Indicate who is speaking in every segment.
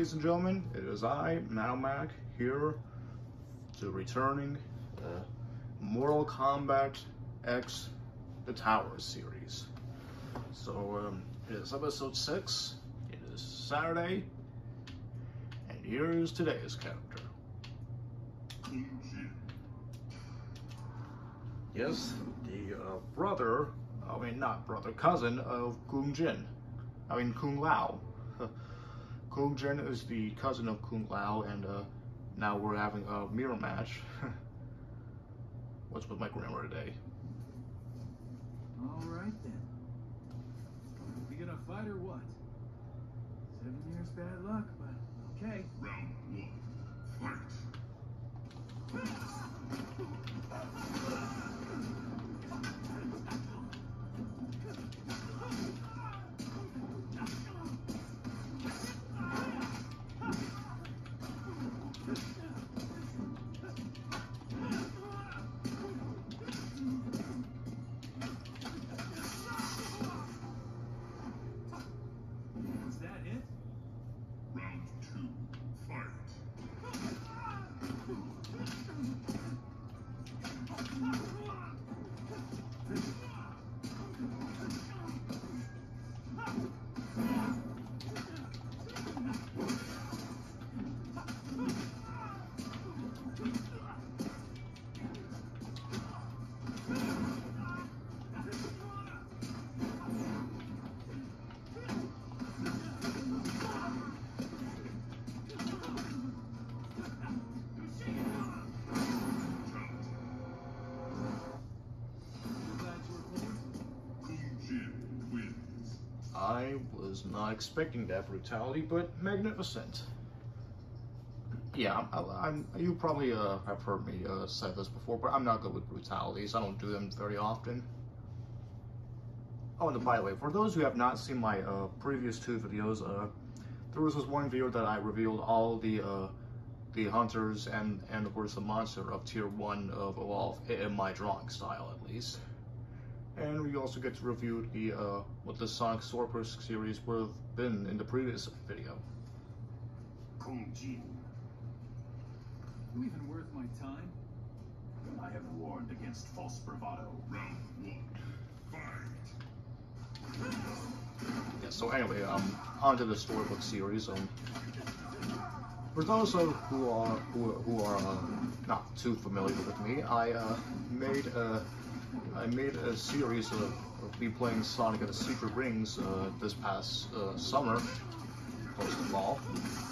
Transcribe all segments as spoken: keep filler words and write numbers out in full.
Speaker 1: ladies and gentlemen, it is I, Mac, here to returning uh, Mortal Kombat X The Towers series. So um, it is episode six, it is Saturday, and here is today's character. Kung Jin. Yes, the uh, brother, I mean not brother, cousin of Kung Jin. I mean Kung Lao. Kung Jin is the cousin of Kung Lao, and uh, now we're having a mirror match. What's with my grammar today?
Speaker 2: All right then. We gonna fight or what? Seven years bad luck, but okay.
Speaker 3: Round one, fight.
Speaker 1: I was not expecting that brutality, but magnificent. Yeah, I, I'm, you probably uh, have heard me uh, say this before, but I'm not good with brutalities. I don't do them very often. Oh, and by the way, for those who have not seen my uh, previous two videos, uh, there was this one video that I revealed all the uh, the hunters and, and of course the monster of tier one of Evolve in my drawing style, at least. And we also get to review the uh, what the Sonic Sorceress series would have been in the previous video.
Speaker 3: Kung Jin.
Speaker 2: You even worth my time?
Speaker 3: I have warned against false bravado. Round one, fight.
Speaker 1: Yeah. So anyway, um, onto the storybook series. Um, for those of who are who who are uh, not too familiar with me, I uh, made a. I made a series of, of me playing Sonic and the Secret Rings uh, this past uh, summer, close to fall.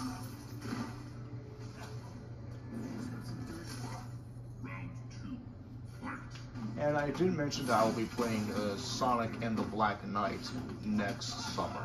Speaker 3: Round two, fight.
Speaker 1: And I did mention that I'll be playing uh, Sonic and the Black Knight next summer.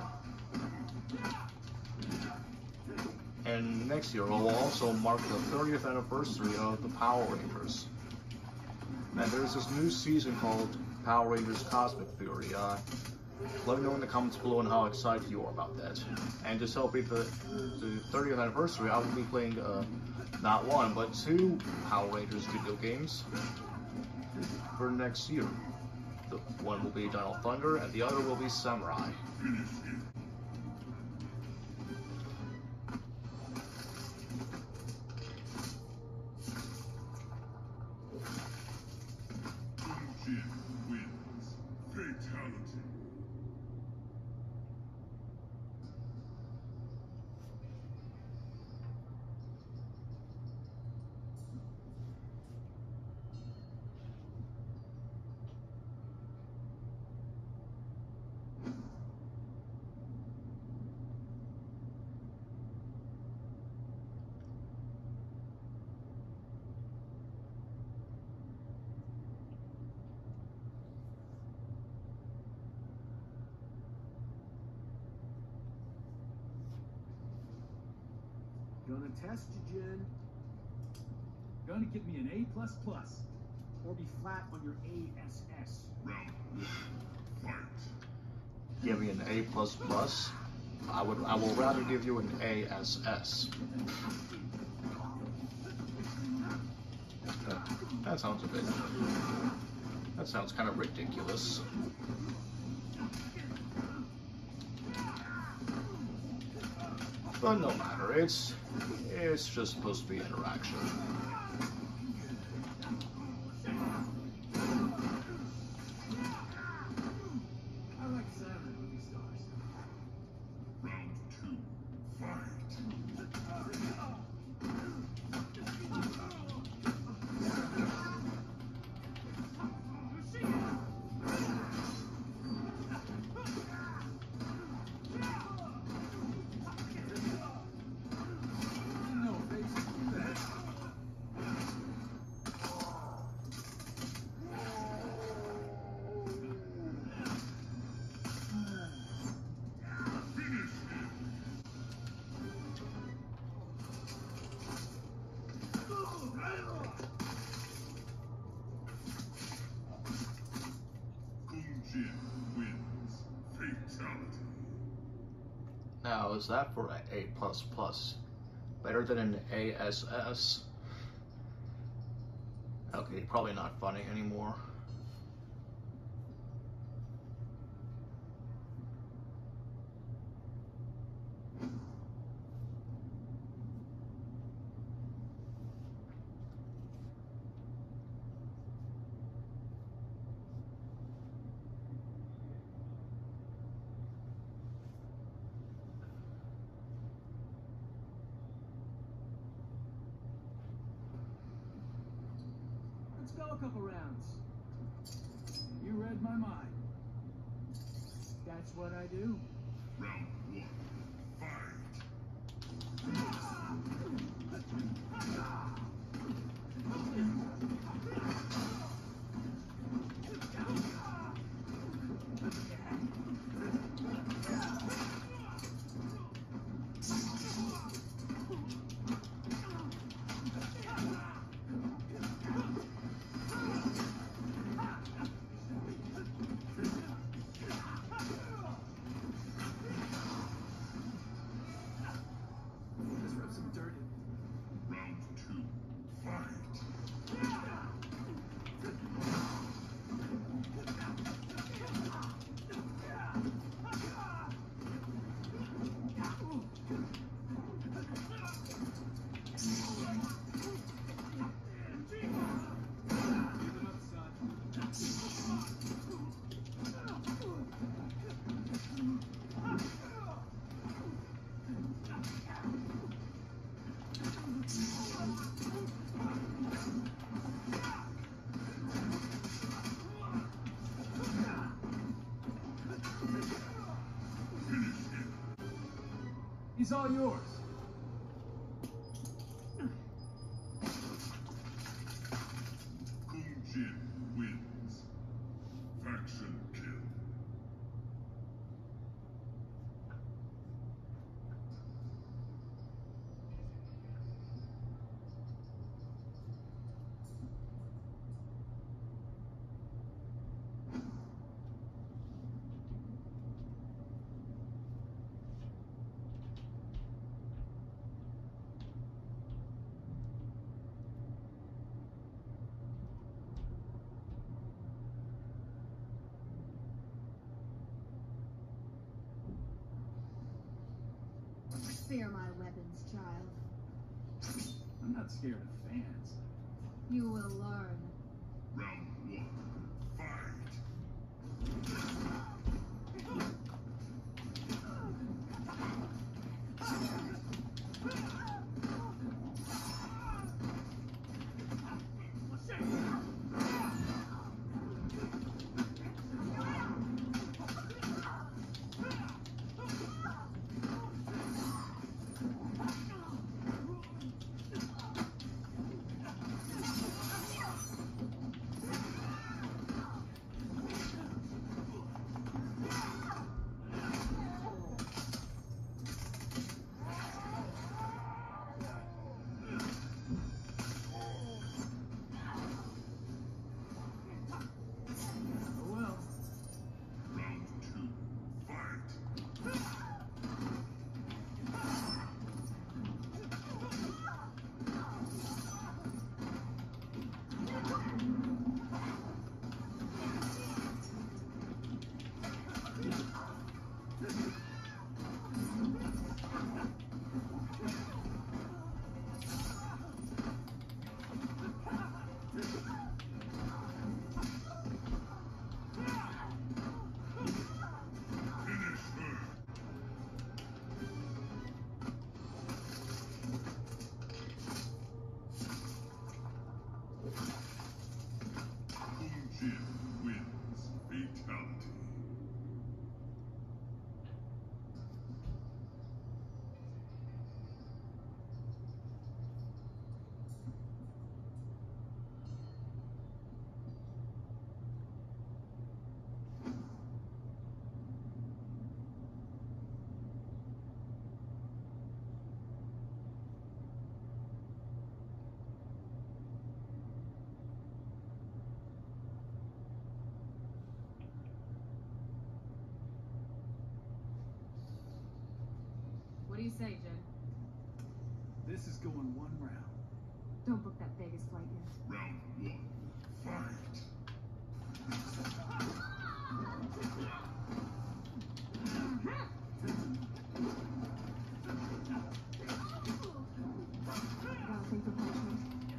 Speaker 1: And next year will also mark the thirtieth anniversary of the Power Rangers. And there's this new season called Power Rangers Cosmic Fury. Uh, let me know in the comments below on how excited you are about that. And to celebrate the, the thirtieth anniversary, I will be playing uh, not one, but two Power Rangers video games for next year. The one will be Dino Thunder, and the other will be Samurai.
Speaker 3: Jin wins. Fatality.
Speaker 2: Gonna test you, Jen. Gonna give me an A plus plus, or be flat on your A S S.
Speaker 3: Round one, fight.
Speaker 1: Give me an A plus plus. I would. I will rather give you an A S S. Uh, that sounds a bit. That sounds kind of ridiculous. But no matter. Remember, it's it's just supposed to be interaction.
Speaker 2: I like silent movie stars.
Speaker 3: Round two, fight.
Speaker 2: No face.
Speaker 3: Kung Jin wins. Fatality.
Speaker 1: Now, is that for an A plus plus? Better than an A S S? Okay, probably not funny anymore.
Speaker 2: Let's go a couple rounds. You read my mind. That's what I do.
Speaker 3: Round one, fight.
Speaker 2: Let's rub some dirt in.
Speaker 3: Round two, fight.
Speaker 2: Give it up, son. He's all yours.
Speaker 3: Kung Jin wins. Faction kill.
Speaker 4: Fear my weapons, child.
Speaker 2: I'm not scared of fans.
Speaker 4: You will learn.
Speaker 3: Round one, fight.
Speaker 4: do you say, Jin?
Speaker 2: This is going one round.
Speaker 4: Don't book that Vegas flight yet.
Speaker 3: Round one. Fight.
Speaker 4: Got a thing for punishment.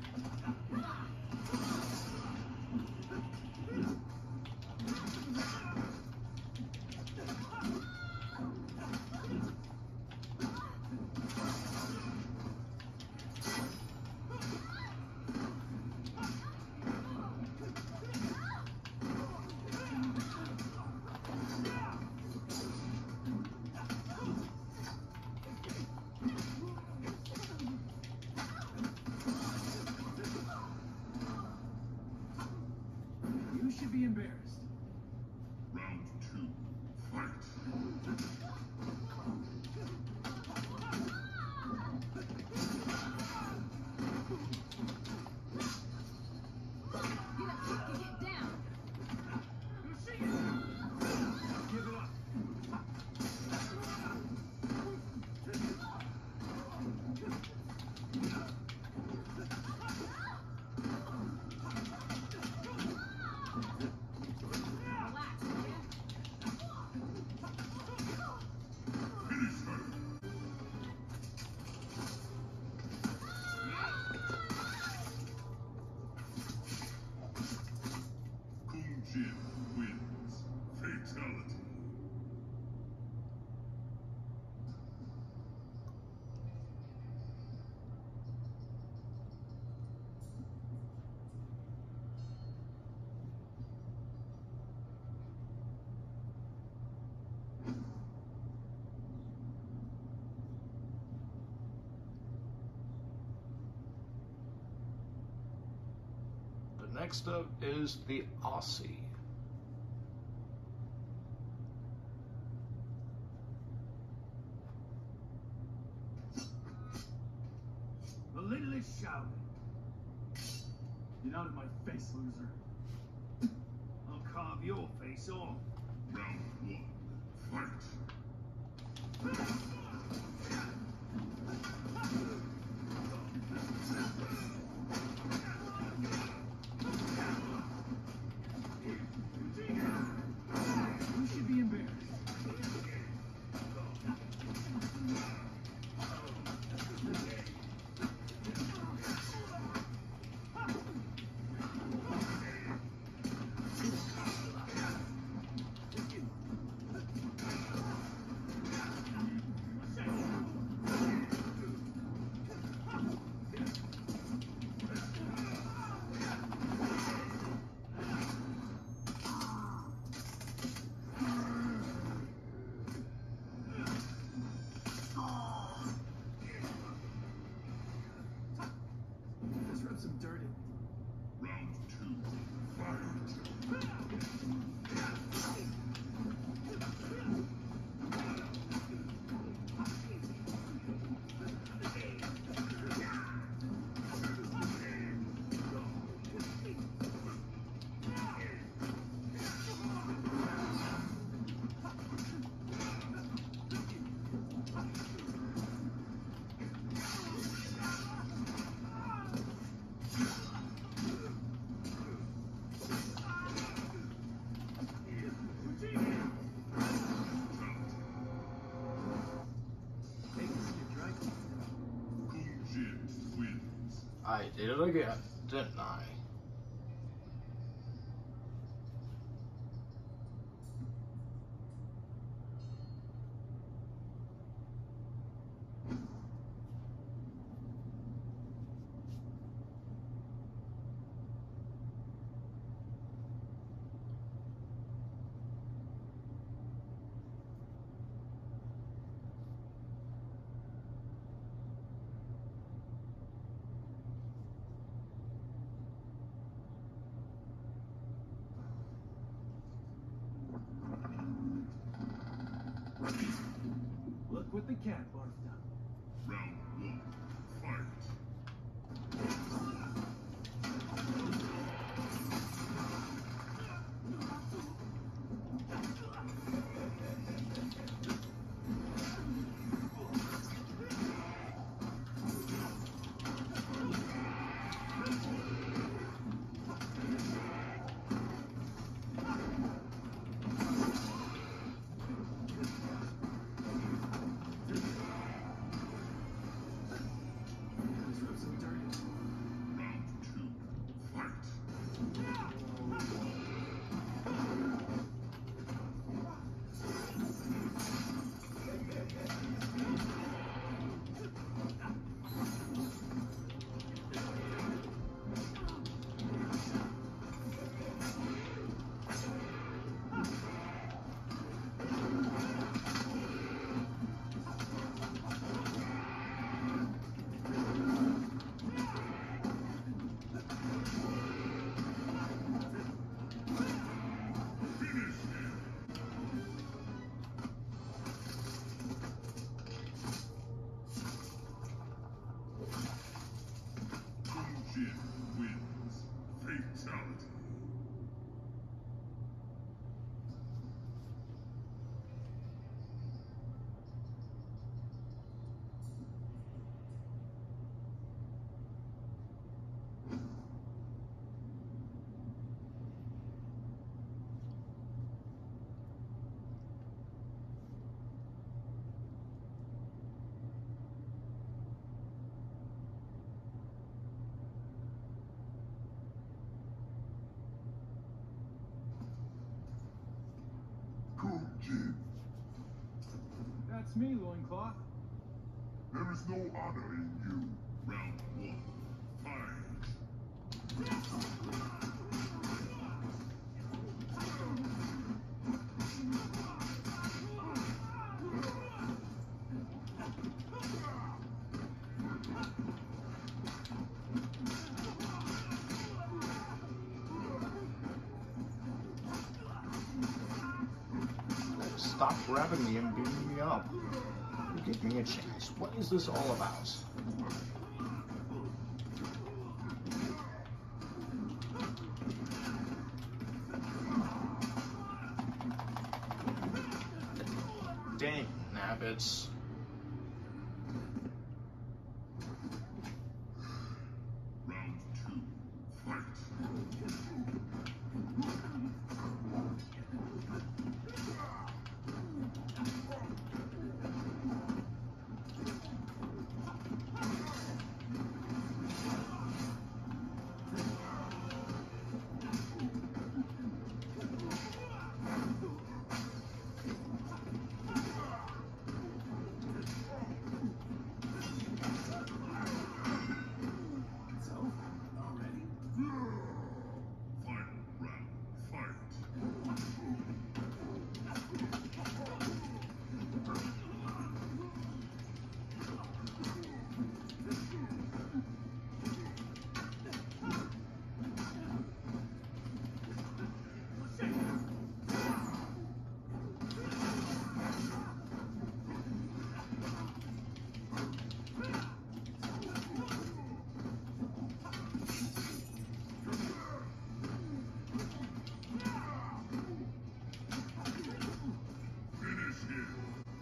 Speaker 2: You should be embarrassed.
Speaker 3: Round two. Fight.
Speaker 4: Get up, get down.
Speaker 2: Give it up.
Speaker 4: Relax, yeah?
Speaker 3: Kung Jin wins. Fatality.
Speaker 1: The next up is the Aussie.
Speaker 2: The little is shouting. Get out of my face, loser. I'll carve your face off.
Speaker 3: Round one. Fight.
Speaker 2: You should be embarrassed. Let's rub some dirt in.
Speaker 3: Round two. Fight.
Speaker 2: Take this to your dry cleaner.
Speaker 3: Kung Jin wins.
Speaker 1: I did it again, didn't I?
Speaker 2: Look what the cat barfed up.
Speaker 3: Round one. Fight. Jin.
Speaker 2: That's me, Loincloth.
Speaker 3: There is no honor in you. Round one, fight.
Speaker 1: Stop grabbing me and beating me up. You give me a chance. What is this all about? Dang, nabbits.
Speaker 3: Round two, fight.
Speaker 2: It's over already.
Speaker 3: Final round, fight. Finish him.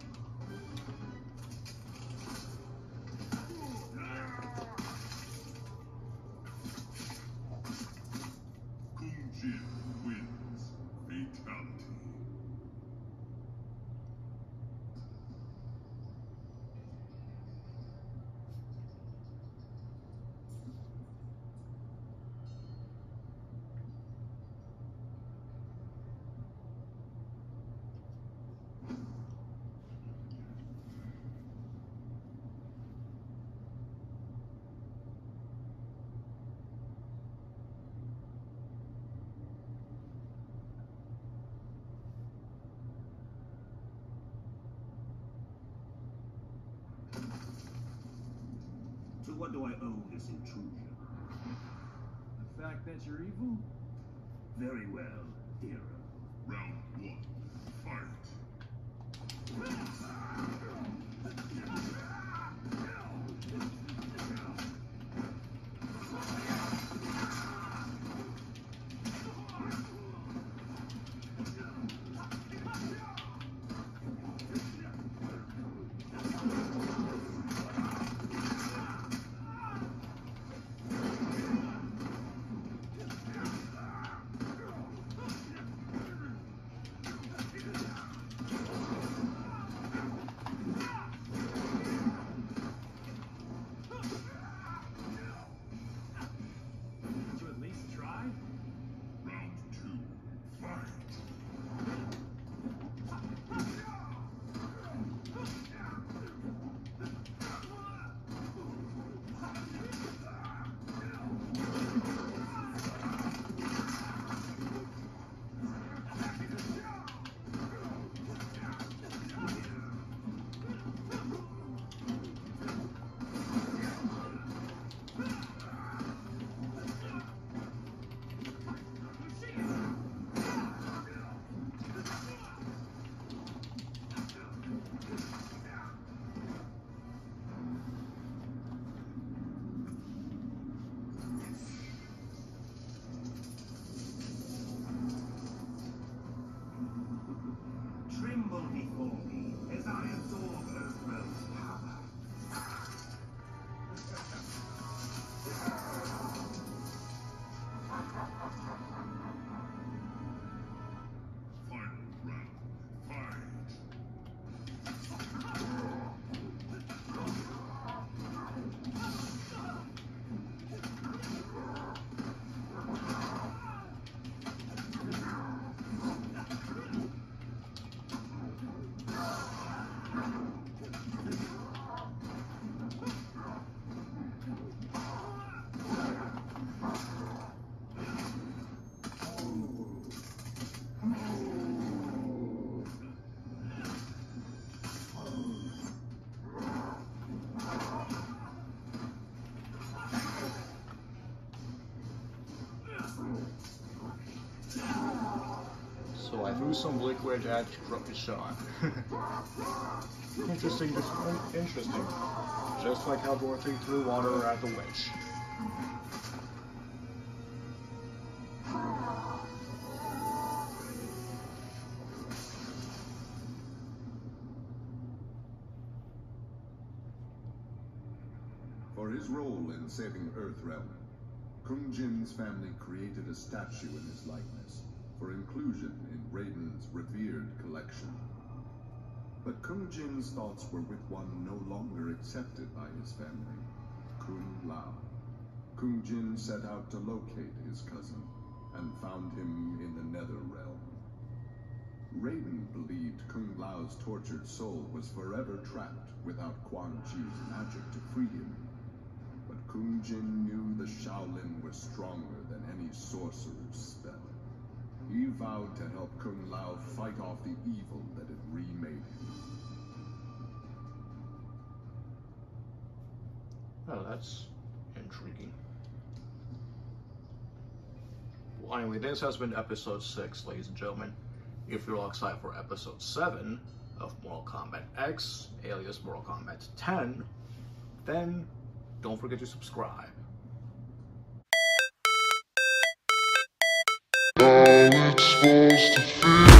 Speaker 3: Kung Jin wins. Fatality.
Speaker 5: To what do I owe this intrusion?
Speaker 2: The fact that you're evil?
Speaker 5: Very well, hero.
Speaker 3: Round one, fight.
Speaker 1: I threw some liquid at Sean. Interesting, just interesting. Just like how Dorothy threw water at the witch.
Speaker 3: For his role in saving Earthrealm, Kung Jin's family created a statue in his likeness for inclusion in Raiden's revered collection. But Kung Jin's thoughts were with one no longer accepted by his family, Kung Lao. Kung Jin set out to locate his cousin and found him in the Nether Realm. Raiden believed Kung Lao's tortured soul was forever trapped without Quan Chi's magic to free him. But Kung Jin knew the Shaolin were stronger than any sorcerer's spell. He vowed to help Kung Lao fight off the evil that had remade him.
Speaker 1: Oh, that's intriguing. Well, anyway, this has been episode six, ladies and gentlemen. If you're all excited for episode seven of Mortal Kombat X, alias Mortal Kombat ten, then don't forget to subscribe.
Speaker 6: All it's supposed to feel.